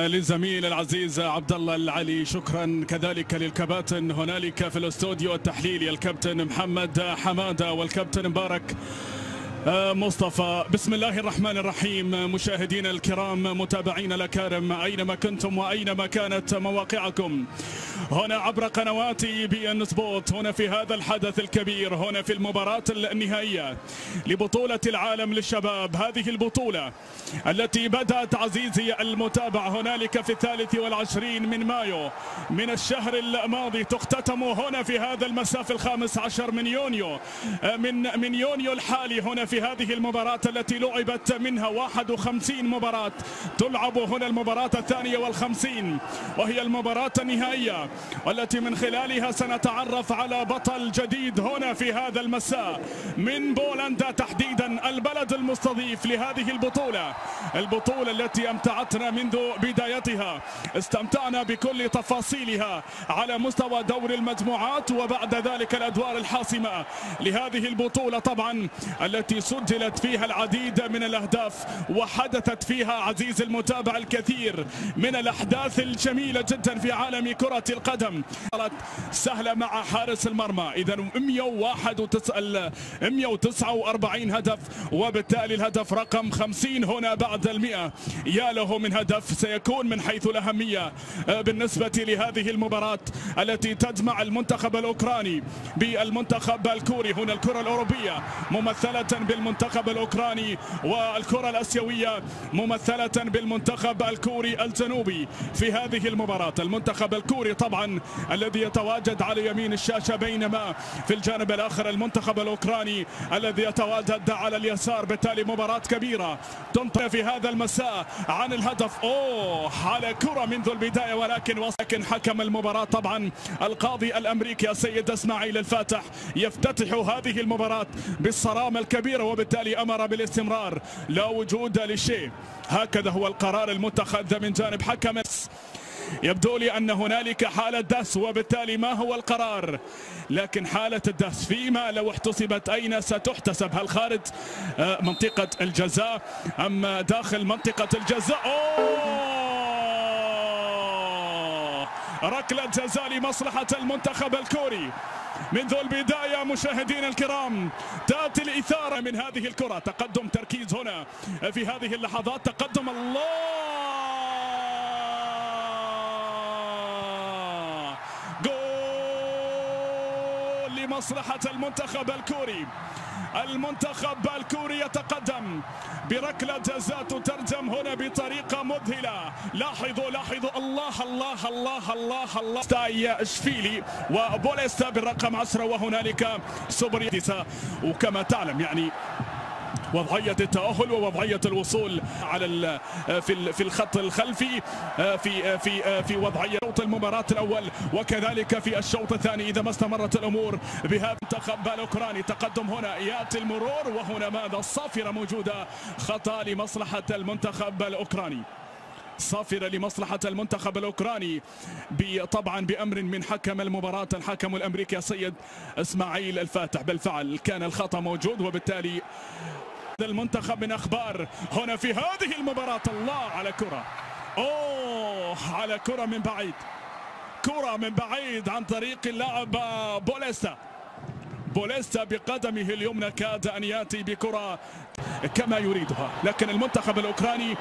للزميل العزيز عبد الله العلي، شكرا كذلك للكباتن هنالك في الاستوديو التحليلي الكابتن محمد حماده والكابتن مبارك مصطفى. بسم الله الرحمن الرحيم. مشاهدينا الكرام، متابعينا الأكارم أينما كنتم وأينما كانت مواقعكم، هنا عبر قنوات BN سبورت، هنا في هذا الحدث الكبير، هنا في المباراة النهائية لبطولة العالم للشباب. هذه البطولة التي بدأت عزيزي المتابع هنالك في 23 من مايو من الشهر الماضي، تختتم هنا في هذا المساء في 15 من يونيو من يونيو الحالي، هنا في هذه المباراة التي لعبت منها 51 مباراة. تلعب هنا المباراة 52 وهي المباراة النهائية، والتي من خلالها سنتعرف على بطل جديد هنا في هذا المساء من بولندا تحديدا، البلد المستضيف لهذه البطولة التي أمتعتنا منذ بدايتها. استمتعنا بكل تفاصيلها على مستوى دور المجموعات، وبعد ذلك الأدوار الحاسمة لهذه البطولة طبعا التي سجلت فيها العديد من الأهداف، وحدثت فيها عزيز المتابع الكثير من الأحداث الجميلة جدا في عالم كرة القدم. سهلة مع حارس المرمى، إذا 149 هدف، وبالتالي الهدف رقم 50 هنا بعد 100. يا له من هدف سيكون من حيث الأهمية بالنسبة لهذه المباراة التي تجمع المنتخب الأوكراني بالمنتخب الكوري. هنا الكرة الأوروبية ممثلة بالمنتخب الأوكراني، والكرة الأسيوية ممثلة بالمنتخب الكوري الجنوبي في هذه المباراة. المنتخب الكوري طبعا الذي يتواجد على يمين الشاشة، بينما في الجانب الآخر المنتخب الأوكراني الذي يتواجد على اليسار. بالتالي مباراة كبيرة تنطلق في هذا المساء عن الهدف على كرة منذ البداية، ولكن حكم المباراة طبعا القاضي الأمريكي السيد إسماعيل الفاتح يفتتح هذه المباراة بالصرامة الكبيرة، وبالتالي أمر بالاستمرار، لا وجود لشيء. هكذا هو القرار المتخذ من جانب حكم. يبدو لي أن هنالك حالة دس، وبالتالي ما هو القرار؟ لكن حالة الدس فيما لو احتسبت أين ستحتسب؟ هل خارج منطقة الجزاء أم داخل منطقة الجزاء؟ ركلة جزاء لمصلحة المنتخب الكوري. منذ البداية مشاهدينا الكرام تأتي الإثارة من هذه الكرة. تقدم، تركيز هنا في هذه اللحظات، تقدم جول لمصلحة المنتخب الكوري. المنتخب الكوري يتقدم بركلة جزاء تترجم هنا بطريقة مذهلة. لاحظوا الله الله الله الله الله ستاي شفيلي وبوليستا بالرقم 10، وهنالك سوبريتيسا. وكما تعلم يعني وضعية التأهل ووضعية الوصول على في الخط الخلفي في وضعية شوط المباراة الأول، وكذلك في الشوط الثاني إذا ما استمرت الأمور بهذا المنتخب الأوكراني. تقدم هنا، يأتي المرور، وهنا ماذا؟ الصافرة موجودة، خطأ لمصلحة المنتخب الأوكراني. صافرة لمصلحة المنتخب الأوكراني طبعا بأمر من حكم المباراة الحكم الأمريكي السيد إسماعيل الفاتح. بالفعل كان الخطأ موجود، وبالتالي المنتخب من أخبار هنا في هذه المباراة. الله على كرة، على كرة من بعيد، كرة من بعيد عن طريق اللاعب بوليستا بقدمه اليمنى، كاد أن يأتي بكرة كما يريدها. لكن المنتخب الأوكراني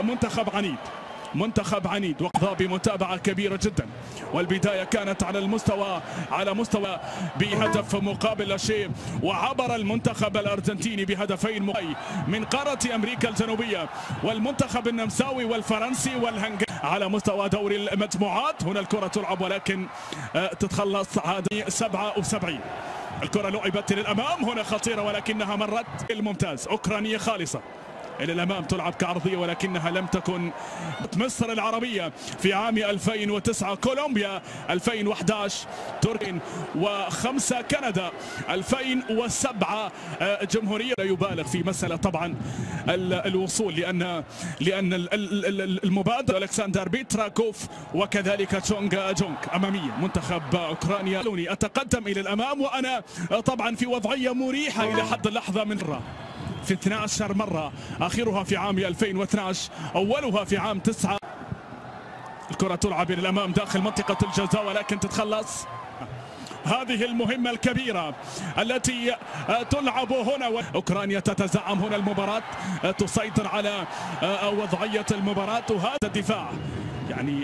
منتخب عنيد وقضى بمتابعة كبيرة جدا، والبداية كانت على مستوى بهدف مقابل لا شيء، وعبر المنتخب الأرجنتيني بهدفين من قارة أمريكا الجنوبية، والمنتخب النمساوي والفرنسي والهنغاري على مستوى دوري المجموعات. هنا الكرة تلعب ولكن تتخلص هذه 77. الكرة لعبت للأمام، هنا خطيرة ولكنها مرت الممتاز. أوكرانية خالصة إلى الأمام، تلعب كعرضية ولكنها لم تكن. مصر العربية في عام 2009، كولومبيا 2011، تركيا و5 كندا 2007. جمهورية لا يبالغ في مسألة طبعا الوصول، لأن المبادرة ألكسندر بيتراكوف وكذلك تشونغ جونغ أمامية منتخب أوكرانيا. أتقدم إلى الأمام وأنا طبعا في وضعية مريحة إلى حد اللحظة من في 12 مرة، آخرها في عام 2012، أولها في عام 9. الكرة تلعب إلى الأمام داخل منطقة الجزاء ولكن تتخلص. هذه المهمة الكبيرة التي تلعب هنا، أوكرانيا تتزعم هنا المباراة، تسيطر على وضعية المباراة، وهذا الدفاع يعني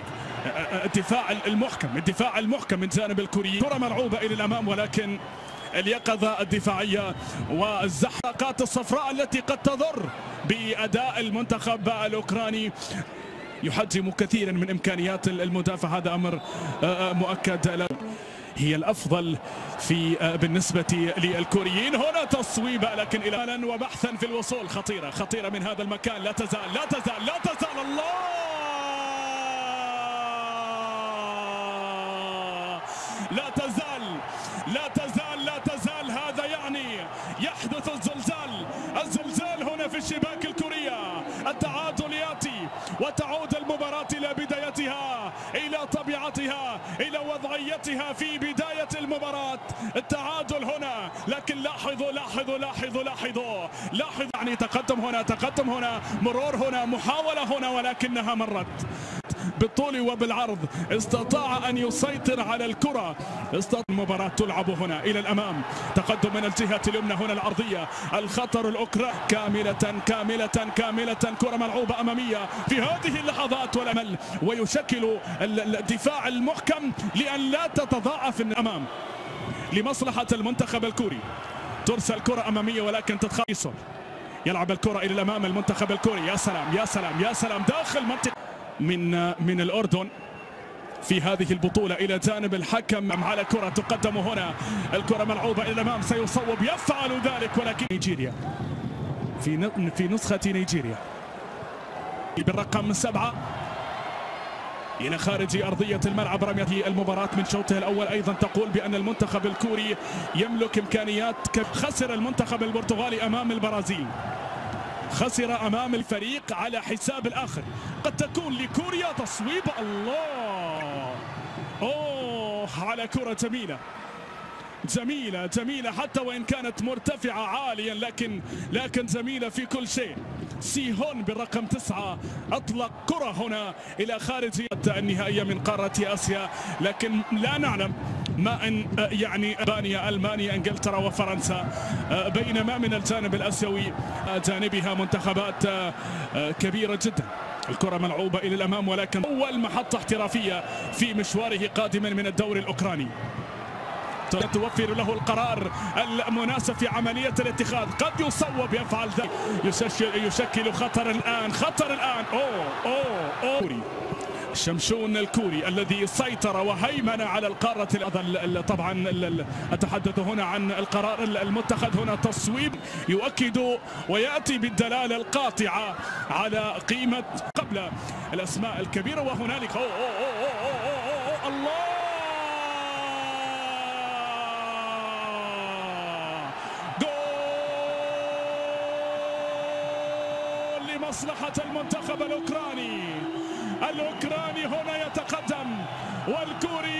الدفاع المحكم من جانب الكوري. كرة ملعوبة إلى الأمام ولكن اليقظة الدفاعية والزحلقات الصفراء التي قد تضر بأداء المنتخب الأوكراني يحجم كثيرا من إمكانيات المدافع. هذا أمر مؤكد هي الأفضل بالنسبة للكوريين. هنا تصويبة لكن إلى وبحثا في الوصول. خطيرة من هذا المكان. لا تزال الله لا تزال. هذا يعني يحدث الزلزال هنا في الشباك الكورية. التعادل ياتي وتعود المباراة إلى بدايتها، إلى طبيعتها، إلى وضعيتها في بداية المباراة. التعادل هنا لكن لاحظوا يعني تقدم هنا مرور هنا، محاولة هنا ولكنها مرت بالطول وبالعرض. استطاع أن يسيطر على الكرة. المباراة تلعب هنا إلى الأمام، تقدم من الجهة اليمنى هنا العرضية. الخطر الأوكراني كاملة كرة ملعوبة أمامية في هذه اللحظات والأمل، ويشكل الدفاع المحكم لأن لا تتضاعف الأمام لمصلحة المنتخب الكوري. ترسل كرة أمامية ولكن تتخلص. يلعب الكرة إلى الأمام المنتخب الكوري. يا سلام داخل منطقة من الأردن في هذه البطولة إلى جانب الحكم على كرة تقدم هنا. الكرة ملعوبة إلى الأمام، سيصوب، يفعل ذلك ولكن نيجيريا في نسخة نيجيريا بالرقم 7 إلى خارج أرضية الملعب. رمية المباراة من شوطها الأول أيضا تقول بأن المنتخب الكوري يملك إمكانيات. خسر المنتخب البرتغالي أمام البرازيل، خسر أمام الفريق على حساب الآخر. قد تكون لكوريا تصويب. الله على كرة جميلة حتى وإن كانت مرتفعة عاليا لكن جميلة في كل شيء. سيهون بالرقم 9 أطلق كرة هنا إلى خارج النهائية من قارة آسيا، لكن لا نعلم ما أن يعني ألمانيا إنجلترا وفرنسا، بينما من الجانب الآسيوي جانبها منتخبات كبيرة جدا. الكرة ملعوبة إلى الأمام ولكن أول محطة احترافية في مشواره قادما من الدوري الأوكراني. توفر له القرار المناسب في عملية الاتخاذ. قد يصوب، يفعل ذلك، يشكل خطر الآن. شمشون الكوري الذي سيطر وهيمن على القارة. طبعا أتحدث هنا عن القرار المتخذ هنا، تصويب يؤكد ويأتي بالدلالة القاطعة على قيمة قبل الأسماء الكبيرة. وهنالك الله، جول لمصلحة المنتخب الأوكراني هنا يتقدم، والكوري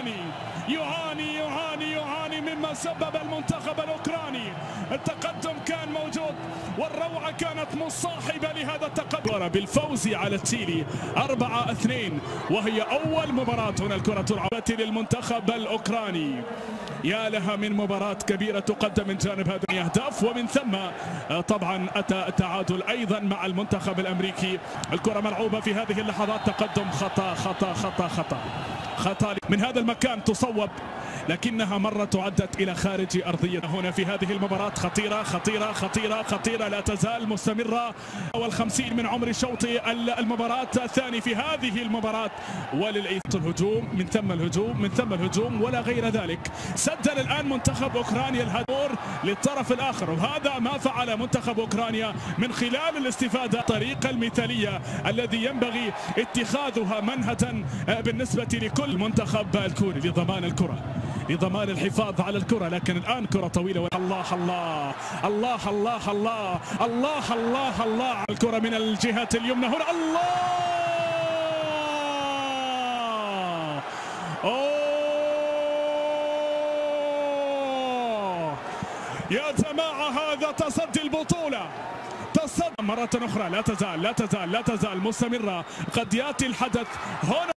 يعاني مما سبب المنتخب الأوكراني. التقدم كان موجود والروعة كانت مصاحبة لهذا التقدم بالفوز على تشيلي 4-2، وهي أول مباراة هنا الكرة تلعب للمنتخب الأوكراني. يا لها من مباراة كبيرة تقدم من جانب هذه الأهداف، ومن ثم طبعا أتى التعادل أيضا مع المنتخب الأمريكي. الكرة ملعوبة في هذه اللحظات، تقدم خطأ من هذا المكان، تصوب لكنها مرة تعدت إلى خارج أرضية. هنا في هذه المباراة خطيرة لا تزال مستمرة، وال50 من عمر شوط المباراة الثاني في هذه المباراة. الهجوم من ثم الهجوم ولا غير ذلك. سجل الآن منتخب أوكرانيا الهدور للطرف الآخر، وهذا ما فعل منتخب أوكرانيا من خلال الاستفادة الطريقة المثالية الذي ينبغي اتخاذها منهجا بالنسبة لكل منتخب الكوري لضمان الكرة، لضمان الحفاظ على الكرة. لكن الآن كرة طويلة. الله الكرة من الجهة اليمنى هنا. يا جماعة هذا تصدي البطولة، مرة أخرى. لا تزال مستمرة. قد يأتي الحدث هنا.